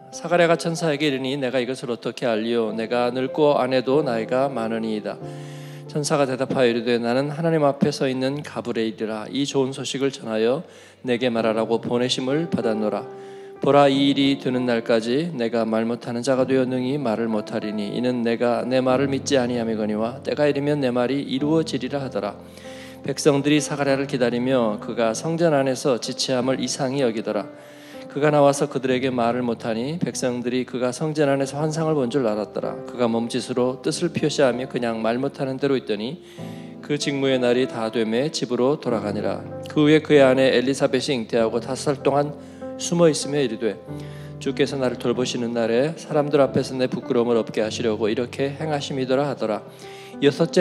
사가랴가 천사에게 이르니 내가 이것을 어떻게 알리오? 내가 늙고 아내도 나이가 많으니이다. 천사가 대답하여 이르되 나는 하나님 앞에 서 있는 가브리엘이라. 이 좋은 소식을 전하여 내게 말하라고 보내심을 받았노라. 보라, 이 일이 되는 날까지 내가 말 못하는 자가 되어 능히 말을 못하리니 이는 내가 내 말을 믿지 아니함이거니와 때가 이르면 내 말이 이루어지리라 하더라. 백성들이 사가랴를 기다리며 그가 성전 안에서 지체함을 이상히 여기더라. 그가 나와서 그들에게 말을 못하니 백성들이 그가 성전 안에서 환상을 본 줄 알았더라. 그가 몸짓으로 뜻을 표시하며 그냥 말 못하는 대로 있더니 그 직무의 날이 다 되매 집으로 돌아가니라. 그 후에 그의 아내 엘리사벳이 잉태하고 5살 동안 숨어 있으며 이르되 주께서 나를 돌보시는 날에 사람들 앞에서 내 부끄러움을 없게 하시려고 이렇게 행하심이더라 하더라. 여섯째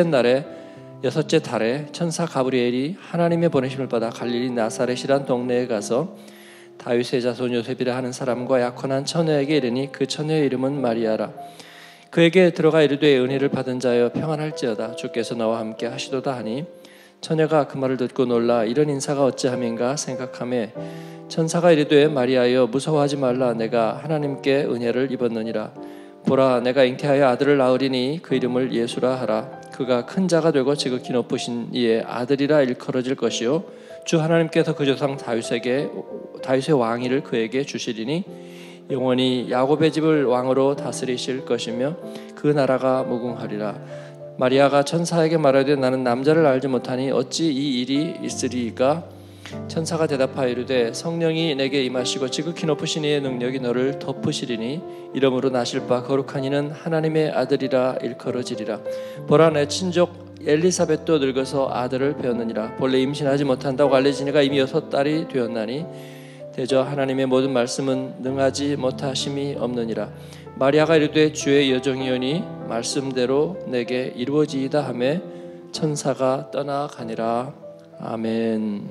달에 천사 가브리엘이 하나님의 보내심을 받아 갈릴리 나사렛이란 동네에 가서 다윗의 자손 요셉이라 하는 사람과 약혼한 처녀에게 이르니 그 처녀의 이름은 마리아라. 그에게 들어가 이르되 은혜를 받은 자여 평안할지어다. 주께서 나와 함께 하시도다 하니 처녀가 그 말을 듣고 놀라 이런 인사가 어찌함인가 생각하며 천사가 이르되 마리아여 무서워하지 말라. 내가 하나님께 은혜를 입었느니라. 보라, 내가 잉태하여 아들을 낳으리니 그 이름을 예수라 하라. 그가 큰 자가 되고 지극히 높으신 이의 아들이라 일컬어질 것이요 주 하나님께서 그 조상 다윗의 왕위를 그에게 주시리니 영원히 야곱의 집을 왕으로 다스리실 것이며 그 나라가 무궁하리라. 마리아가 천사에게 말하되 나는 남자를 알지 못하니 어찌 이 일이 있으리이까? 천사가 대답하여 이르되 성령이 내게 임하시고 지극히 높으신 이의 능력이 너를 덮으시리니 이러므로 나실 바 거룩한 이는 하나님의 아들이라 일컬어지리라. 보라, 내 친족 엘리사벳도 늙어서 아들을 배었느니라. 본래 임신하지 못한다고 알려지니가 이미 6달이 되었나니 대저 하나님의 모든 말씀은 능하지 못하심이 없느니라. 마리아가 이르되 주의 여종이오니 말씀대로 내게 이루어지이다 하매 천사가 떠나가니라. 아멘.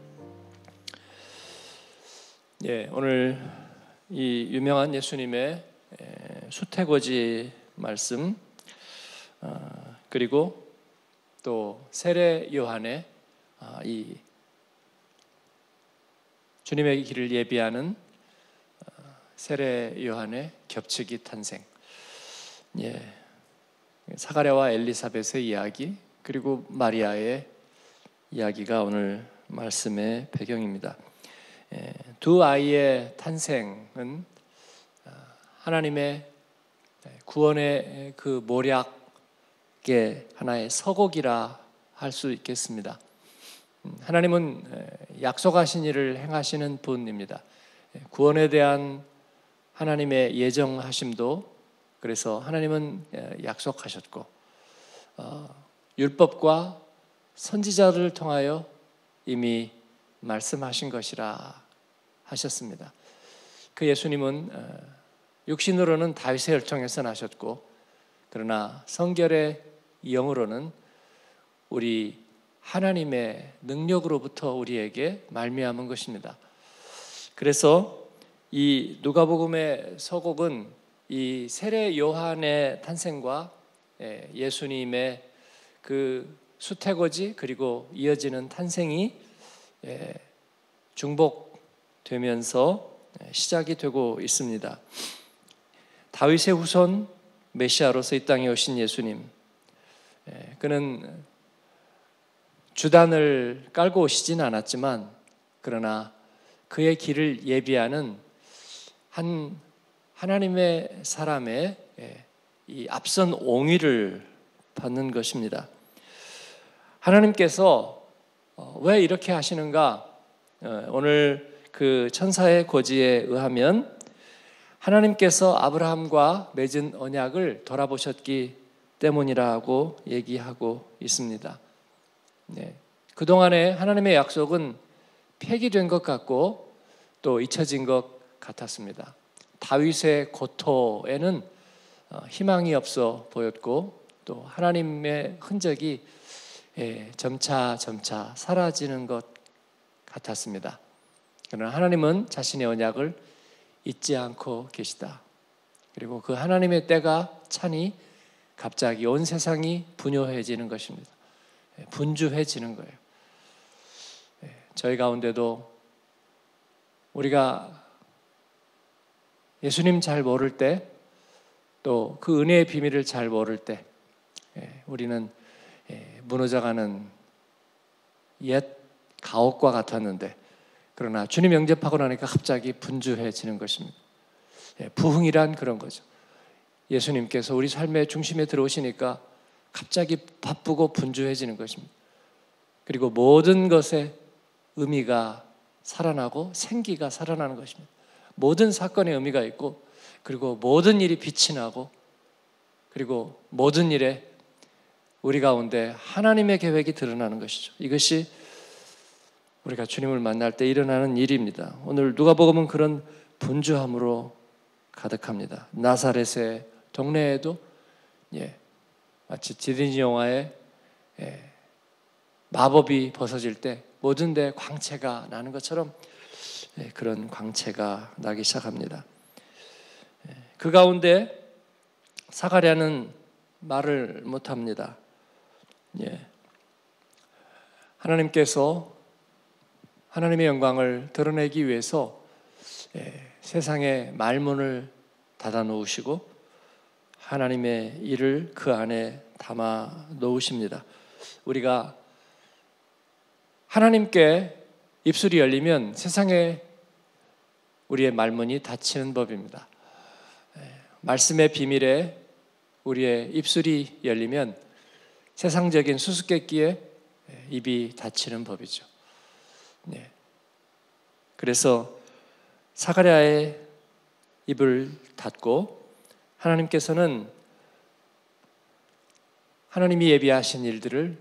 오늘 이 유명한 예수님의 수태고지 말씀 그리고 또 세례 요한의 이 주님의 길을 예비하는 세례 요한의 겹치기 탄생, 사가랴와 엘리사벳의 이야기 그리고 마리아의 이야기가 오늘 말씀의 배경입니다. 두 아이의 탄생은 하나님의 구원의 그 모략의 하나의 서곡이라 할 수 있겠습니다. 하나님은 약속하신 일을 행하시는 분입니다. 구원에 대한 하나님의 예정하심도 그래서 하나님은 약속하셨고 율법과 선지자를 통하여 이미 말씀하신 것이라 하셨습니다. 그 예수님은 육신으로는 다윗의 혈통에서 나셨고 그러나 성결의 영으로는 우리 하나님의 능력으로부터 우리에게 말미암은 것입니다. 그래서 이 누가복음의 서곡은 이 세례 요한의 탄생과 예수님의 그 수태고지 그리고 이어지는 탄생이 중복되면서 시작이 되고 있습니다. 다윗의 후손 메시아로서 이 땅에 오신 예수님, 그는 주단을 깔고 오시진 않았지만 그러나 그의 길을 예비하는 한 하나님의 사람의 이 앞선 옹의를 받는 것입니다. 하나님께서 왜 이렇게 하시는가? 오늘 그 천사의 고지에 의하면 하나님께서 아브라함과 맺은 언약을 돌아보셨기 때문이라고 얘기하고 있습니다. 그동안에 하나님의 약속은 폐기된 것 같고 또 잊혀진 것 같았습니다. 다윗의 고토에는 희망이 없어 보였고 또 하나님의 흔적이 점차 사라지는 것 같았습니다. 그러나 하나님은 자신의 언약을 잊지 않고 계시다. 그리고 그 하나님의 때가 차니 갑자기 온 세상이 분요해지는 것입니다. 분주해지는 거예요. 저희 가운데도 우리가 예수님 잘 모를 때, 또 그 은혜의 비밀을 잘 모를 때 우리는 무너져가는 옛 가옥과 같았는데, 그러나 주님 영접하고 나니까 갑자기 분주해지는 것입니다. 부흥이란 그런 거죠. 예수님께서 우리 삶의 중심에 들어오시니까 갑자기 바쁘고 분주해지는 것입니다. 그리고 모든 것에 의미가 살아나고 생기가 살아나는 것입니다. 모든 사건에 의미가 있고, 그리고 모든 일이 빛이 나고, 그리고 모든 일에 우리 가운데 하나님의 계획이 드러나는 것이죠. 이것이 우리가 주님을 만날 때 일어나는 일입니다. 오늘 누가복음은 그런 분주함으로 가득합니다. 나사렛의 동네에도 마치 디즈니 영화에 마법이 벗어질 때 모든 데 광채가 나는 것처럼 그런 광채가 나기 시작합니다. 그 가운데 사가랴는 말을 못합니다. 하나님께서 하나님의 영광을 드러내기 위해서 세상의 말문을 닫아 놓으시고 하나님의 일을 그 안에 담아 놓으십니다. 우리가 하나님께 입술이 열리면 세상에 우리의 말문이 닫히는 법입니다. 말씀의 비밀에 우리의 입술이 열리면 세상적인 수수께끼에 입이 닫히는 법이죠. 그래서 사가랴의 입을 닫고 하나님께서는 하나님이 예비하신 일들을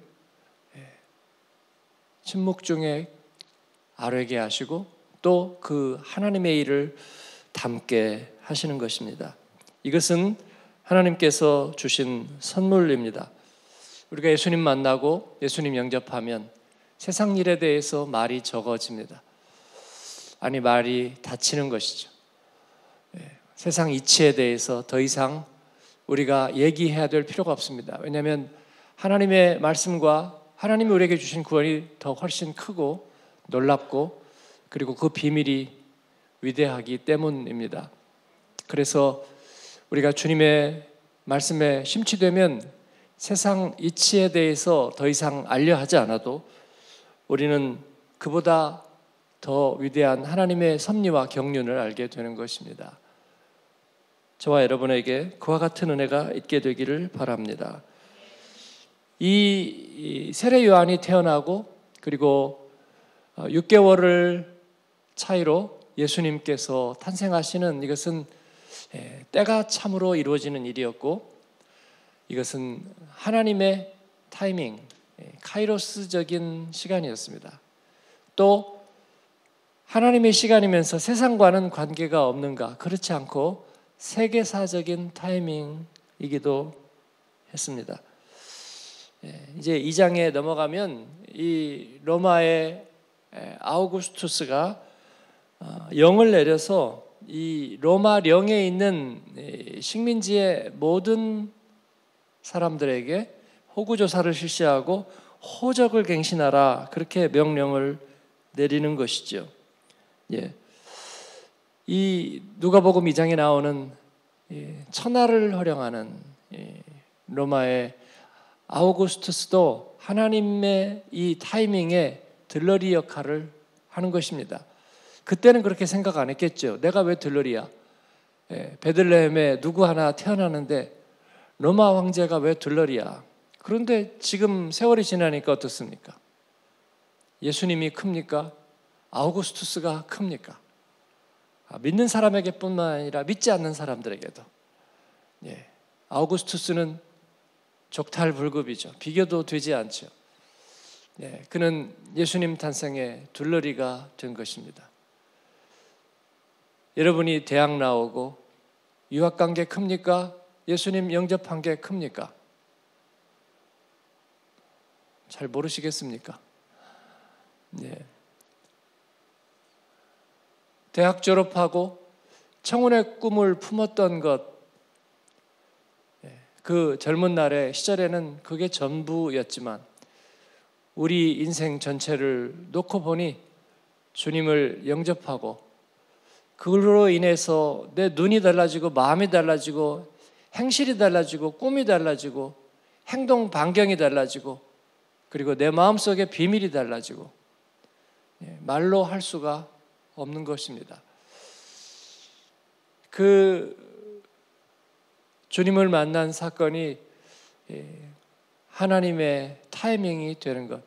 침묵 중에 아뢰게 하시고 또 그 하나님의 일을 담게 하시는 것입니다. 이것은 하나님께서 주신 선물입니다. 우리가 예수님 만나고 예수님 영접하면 세상 일에 대해서 말이 적어집니다. 아니, 말이 닫히는 것이죠. 세상 이치에 대해서 더 이상 우리가 얘기해야 될 필요가 없습니다. 왜냐하면 하나님의 말씀과 하나님이 우리에게 주신 구원이 더 훨씬 크고 놀랍고 그리고 그 비밀이 위대하기 때문입니다. 그래서 우리가 주님의 말씀에 심취되면 세상 이치에 대해서 더 이상 알려 하지 않아도 우리는 그보다 더 위대한 하나님의 섭리와 경륜을 알게 되는 것입니다. 저와 여러분에게 그와 같은 은혜가 있게 되기를 바랍니다. 이 세례 요한이 태어나고 그리고 6개월을 차이로 예수님께서 탄생하시는 이것은 때가 참으로 이루어지는 일이었고, 이것은 하나님의 타이밍, 카이로스적인 시간이었습니다. 또 하나님의 시간이면서 세상과는 관계가 없는가? 그렇지 않고 세계사적인 타이밍이기도 했습니다. 이제 2장에 넘어가면 이 로마의 아우구스투스가 영을 내려서 이 로마령에 있는 식민지의 모든 사람들에게 호구조사를 실시하고 호적을 갱신하라, 그렇게 명령을 내리는 것이죠. 이 누가복음 2장에 나오는 천하를 허령하는 로마의 아우구스투스도 하나님의 이 타이밍에 들러리 역할을 하는 것입니다. 그때는 그렇게 생각 안 했겠죠. 내가 왜 들러리야? 베들레헴에 누구 하나 태어나는데 로마 황제가 왜 들러리야? 그런데 지금 세월이 지나니까 어떻습니까? 예수님이 큽니까? 아우구스투스가 큽니까? 믿는 사람에게 뿐만 아니라 믿지 않는 사람들에게도. 아우구스투스는 족탈불급이죠. 비교도 되지 않죠. 그는 예수님 탄생의 둘러리가 된 것입니다. 여러분이 대학 나오고 유학간 게 큽니까? 예수님 영접한 게 큽니까? 잘 모르시겠습니까? 대학 졸업하고 청혼의 꿈을 품었던 것, 그 젊은 날의 시절에는 그게 전부였지만 우리 인생 전체를 놓고 보니 주님을 영접하고 그걸로 인해서 내 눈이 달라지고 마음이 달라지고 행실이 달라지고 꿈이 달라지고 행동 반경이 달라지고 그리고 내 마음속에 비밀이 달라지고 말로 할 수가 없는 것입니다. 그 주님을 만난 사건이 하나님의 타이밍이 되는 것,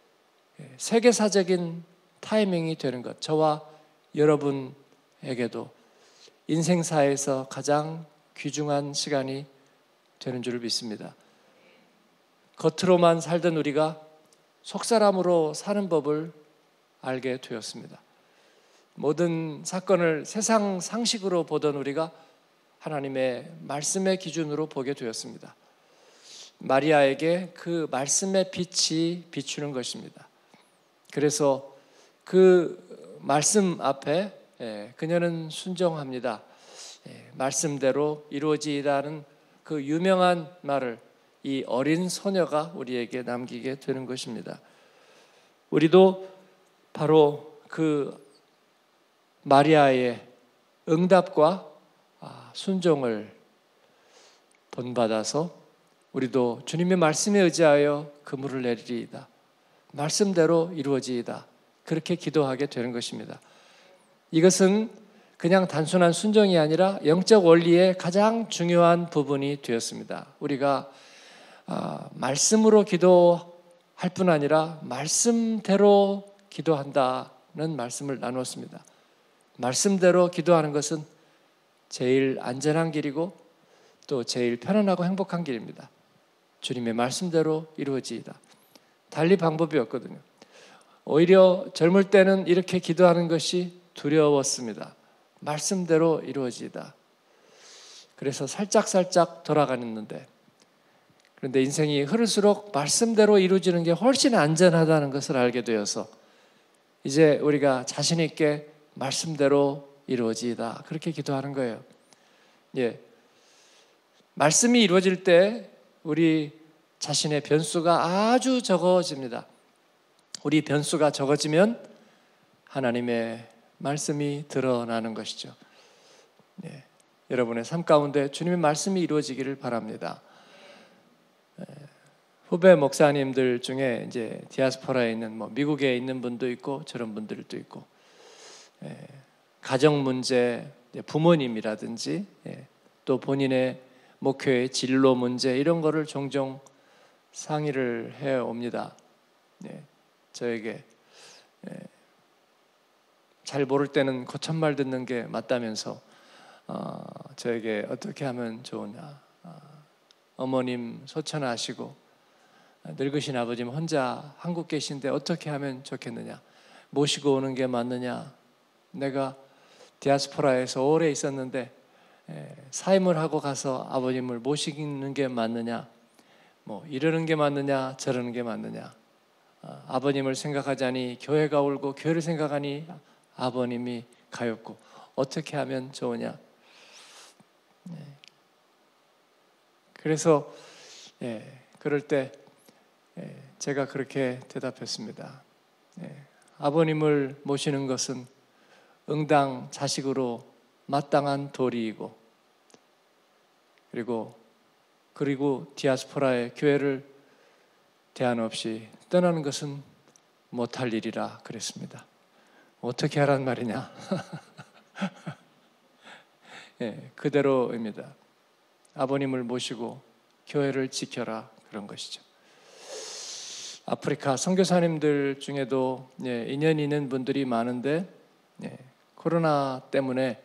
세계사적인 타이밍이 되는 것, 저와 여러분에게도 인생사에서 가장 귀중한 시간이 되는 줄 믿습니다. 겉으로만 살던 우리가 속사람으로 사는 법을 알게 되었습니다. 모든 사건을 세상 상식으로 보던 우리가 하나님의 말씀의 기준으로 보게 되었습니다. 마리아에게 그 말씀의 빛이 비추는 것입니다. 그래서 그 말씀 앞에 그녀는 순종합니다. 말씀대로 이루어지이다는 그 유명한 말을 이 어린 소녀가 우리에게 남기게 되는 것입니다. 우리도 바로 그 마리아의 응답과 순종을 본받아서 우리도 주님의 말씀에 의지하여 그물을 내리리이다. 말씀대로 이루어지이다. 그렇게 기도하게 되는 것입니다. 이것은 그냥 단순한 순종이 아니라 영적 원리의 가장 중요한 부분이 되었습니다. 우리가 말씀으로 기도할 뿐 아니라 말씀대로 기도한다는 말씀을 나누었습니다. 말씀대로 기도하는 것은 제일 안전한 길이고 또 제일 편안하고 행복한 길입니다. 주님의 말씀대로 이루어지이다. 달리 방법이 없거든요. 오히려 젊을 때는 이렇게 기도하는 것이 두려웠습니다. 말씀대로 이루어지이다. 그래서 살짝 돌아가는데, 그런데 인생이 흐를수록 말씀대로 이루어지는 게 훨씬 안전하다는 것을 알게 되어서 이제 우리가 자신 있게 말씀대로 이루어지이다. 그렇게 기도하는 거예요. 말씀이 이루어질 때 우리 자신의 변수가 아주 적어집니다. 우리 변수가 적어지면 하나님의 말씀이 드러나는 것이죠. 여러분의 삶 가운데 주님의 말씀이 이루어지기를 바랍니다. 후배 목사님들 중에 이제 디아스포라에 있는 미국에 있는 분도 있고 저런 분들도 있고 가정 문제, 부모님이라든지 또 본인의 목회의 진로 문제 이런 거를 종종 상의를 해 옵니다. 저에게 잘 모를 때는 거짓말 듣는 게 맞다면서 저에게 어떻게 하면 좋으냐, 어머님 소천하시고 늙으신 아버님 혼자 한국 계신데 어떻게 하면 좋겠느냐, 모시고 오는 게 맞느냐, 내가 디아스포라에서 오래 있었는데 사임을 하고 가서 아버님을 모시는 게 맞느냐, 이러는 게 맞느냐 저러는 게 맞느냐, 아버님을 생각하자니 교회가 울고 교회를 생각하니 아버님이 가엾고 어떻게 하면 좋으냐. 그래서 그럴 때 제가 그렇게 대답했습니다. 아버님을 모시는 것은 응당 자식으로 마땅한 도리이고 그리고 디아스포라의 교회를 대안 없이 떠나는 것은 못할 일이라 그랬습니다. 어떻게 하란 말이냐? 그대로입니다. 아버님을 모시고 교회를 지켜라, 그런 것이죠. 아프리카 선교사님들 중에도 인연 있는 분들이 많은데 코로나 때문에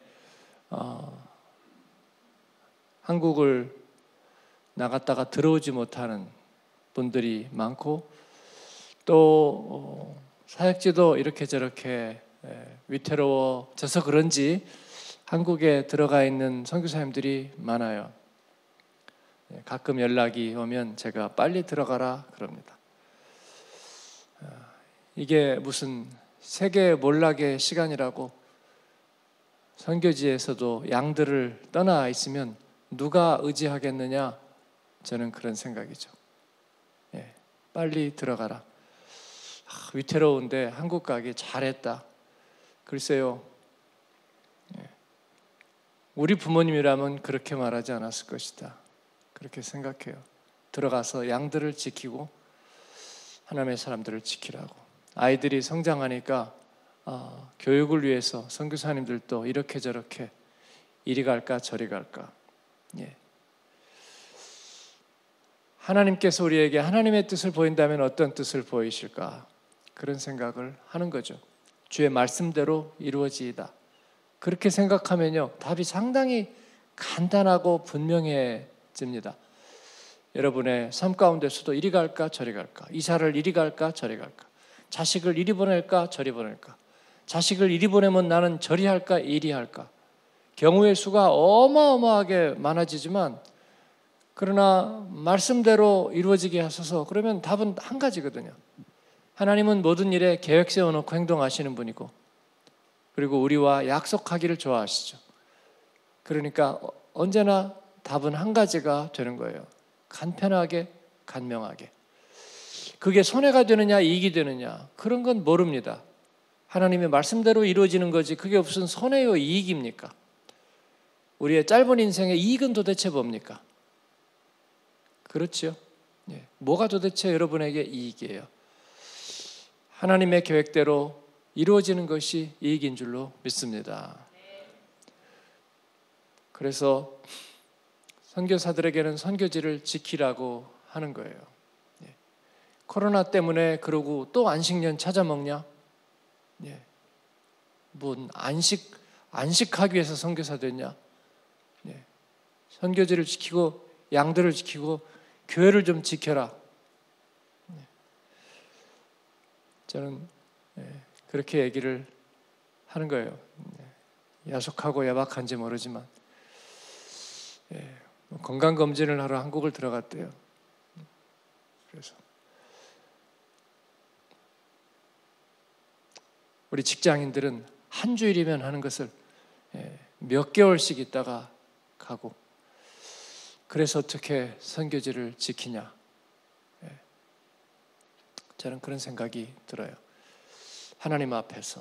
한국을 나갔다가 들어오지 못하는 분들이 많고 또 사역지도 이렇게 저렇게 위태로워져서 그런지 한국에 들어가 있는 선교사님들이 많아요. 가끔 연락이 오면 제가 빨리 들어가라 그럽니다. 이게 무슨 세계 몰락의 시간이라고 선교지에서도 양들을 떠나 있으면 누가 의지하겠느냐, 저는 그런 생각이죠. 빨리 들어가라. 위태로운데 한국 가기 잘했다. 글쎄요, 우리 부모님이라면 그렇게 말하지 않았을 것이다. 그렇게 생각해요. 들어가서 양들을 지키고 하나님의 사람들을 지키라고. 아이들이 성장하니까 교육을 위해서 선교사님들도 이렇게 저렇게 이리 갈까 저리 갈까. 예. 하나님께서 우리에게 하나님의 뜻을 보인다면 어떤 뜻을 보이실까? 그런 생각을 하는 거죠. 주의 말씀대로 이루어지이다. 그렇게 생각하면요, 답이 상당히 간단하고 분명해집니다. 여러분의 삶 가운데서도 이리 갈까 저리 갈까, 이사를 이리 갈까 저리 갈까, 자식을 이리 보낼까 저리 보낼까, 자식을 이리 보내면 나는 저리 할까 이리 할까. 경우의 수가 어마어마하게 많아지지만 그러나 말씀대로 이루어지게 하소서. 그러면 답은 한 가지거든요. 하나님은 모든 일에 계획 세워놓고 행동하시는 분이고, 그리고 우리와 약속하기를 좋아하시죠. 그러니까 언제나 답은 한 가지가 되는 거예요. 간편하게, 간명하게. 그게 손해가 되느냐 이익이 되느냐 그런 건 모릅니다. 하나님의 말씀대로 이루어지는 거지 그게 무슨 손해요 이익입니까? 우리의 짧은 인생의 이익은 도대체 뭡니까? 그렇죠? 예. 뭐가 도대체 여러분에게 이익이에요? 하나님의 계획대로 이루어지는 것이 이익인 줄로 믿습니다. 그래서 선교사들에게는 선교지를 지키라고 하는 거예요. 예. 코로나 때문에 그러고 또 안식년 찾아 먹냐? 예. 뭔 안식하기 위해서 선교사 됐냐? 예. 선교지를 지키고 양들을 지키고 교회를 좀 지켜라. 예. 저는 그렇게 얘기를 하는 거예요. 야속하고 야박한지 모르지만 건강검진을 하러 한국을 들어갔대요. 그래서 우리 직장인들은 한 주일이면 하는 것을 몇 개월씩 있다가 가고, 그래서 어떻게 선교지를 지키냐. 저는 그런 생각이 들어요. 하나님 앞에서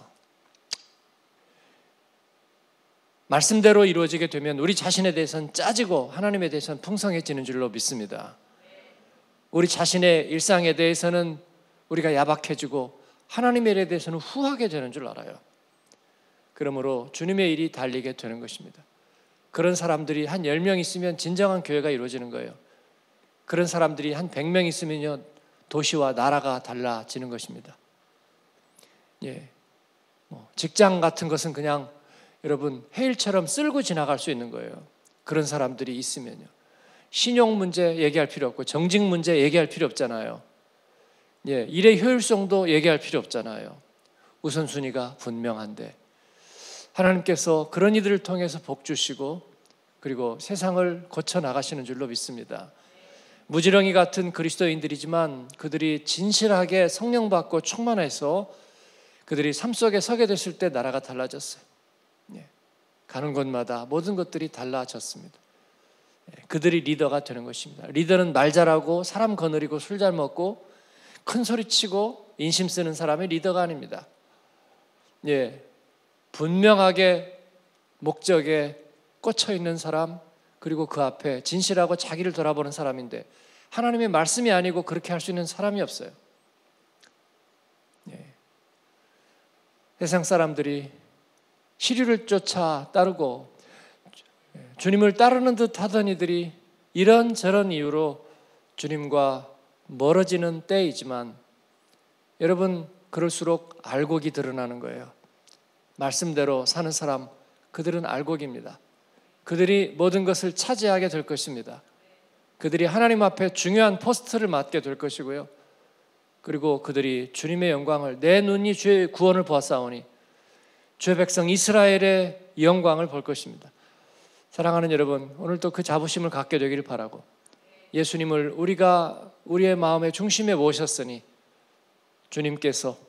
말씀대로 이루어지게 되면 우리 자신에 대해서는 짜지고 하나님에 대해서는 풍성해지는 줄로 믿습니다. 우리 자신의 일상에 대해서는 우리가 야박해지고 하나님의 일에 대해서는 후하게 되는 줄 알아요. 그러므로 주님의 일이 달리게 되는 것입니다. 그런 사람들이 한 10명 있으면 진정한 교회가 이루어지는 거예요. 그런 사람들이 한 100명 있으면요, 도시와 나라가 달라지는 것입니다. 예, 직장 같은 것은 그냥 여러분 해일처럼 쓸고 지나갈 수 있는 거예요. 그런 사람들이 있으면요. 신용 문제 얘기할 필요 없고 정직 문제 얘기할 필요 없잖아요. 예, 일의 효율성도 얘기할 필요 없잖아요. 우선순위가 분명한데 하나님께서 그런 이들을 통해서 복 주시고 그리고 세상을 고쳐 나가시는 줄로 믿습니다. 무지렁이 같은 그리스도인들이지만 그들이 진실하게 성령 받고 충만해서 그들이 삶 속에 서게 됐을 때 나라가 달라졌어요. 가는 곳마다 모든 것들이 달라졌습니다. 그들이 리더가 되는 것입니다. 리더는 말 잘하고 사람 거느리고 술 잘 먹고 큰 소리 치고 인심 쓰는 사람이 리더가 아닙니다. 예, 분명하게 목적에 꽂혀 있는 사람, 그리고 그 앞에 진실하고 자기를 돌아보는 사람인데 하나님의 말씀이 아니고 그렇게 할 수 있는 사람이 없어요. 예. 세상 사람들이 시류를 쫓아 따르고 주님을 따르는 듯 하던 이들이 이런저런 이유로 주님과 멀어지는 때이지만 여러분, 그럴수록 알곡이 드러나는 거예요. 말씀대로 사는 사람, 그들은 알곡입니다. 그들이 모든 것을 차지하게 될 것입니다. 그들이 하나님 앞에 중요한 포스트를 맡게 될 것이고요. 그리고 그들이 주님의 영광을, 내 눈이 주의 구원을 보았사오니 주의 백성 이스라엘의 영광을 볼 것입니다. 사랑하는 여러분, 오늘도 그 자부심을 갖게 되기를 바라고, 예수님을 우리가 우리의 마음의 중심에 모셨으니 주님께서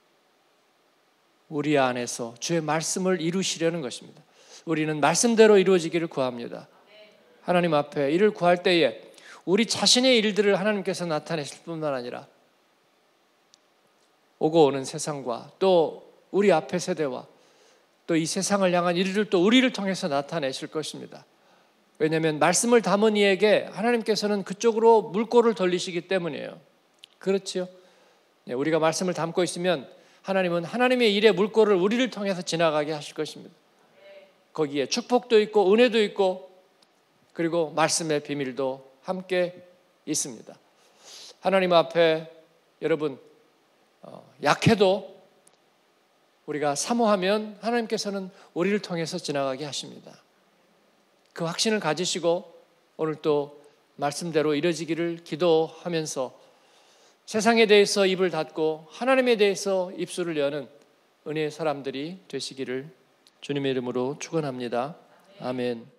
우리 안에서 주의 말씀을 이루시려는 것입니다. 우리는 말씀대로 이루어지기를 구합니다. 하나님 앞에 이를 구할 때에 우리 자신의 일들을 하나님께서 나타내실 뿐만 아니라 오고 오는 세상과 또 우리 앞의 세대와 또 이 세상을 향한 일을 또 우리를 통해서 나타내실 것입니다. 왜냐하면 말씀을 담은 이에게 하나님께서는 그쪽으로 물꼬를 돌리시기 때문이에요. 그렇지요? 우리가 말씀을 담고 있으면 하나님은 하나님의 일의 물꼬를 우리를 통해서 지나가게 하실 것입니다. 거기에 축복도 있고 은혜도 있고 그리고 말씀의 비밀도 함께 있습니다. 하나님 앞에 여러분 약해도 우리가 사모하면 하나님께서는 우리를 통해서 지나가게 하십니다. 그 확신을 가지시고 오늘 또 말씀대로 이루어지기를 기도하면서 세상에 대해서 입을 닫고 하나님에 대해서 입술을 여는 은혜의 사람들이 되시기를 주님의 이름으로 축원합니다. 아멘.